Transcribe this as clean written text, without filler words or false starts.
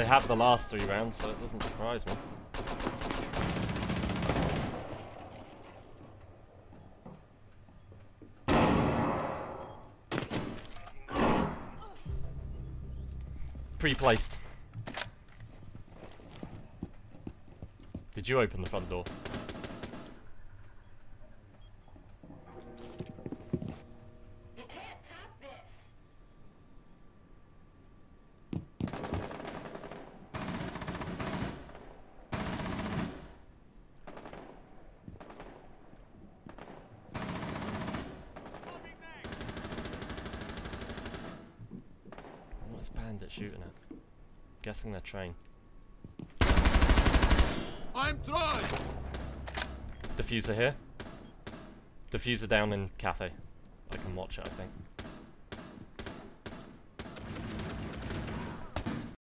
have the last 3 rounds, so it doesn't surprise me. Pre-placed. Did you open the front door? What's Bandit shooting at? Guessing they're train. I'm trying! Diffuser here. Diffuser down in cafe. I can watch it, I think.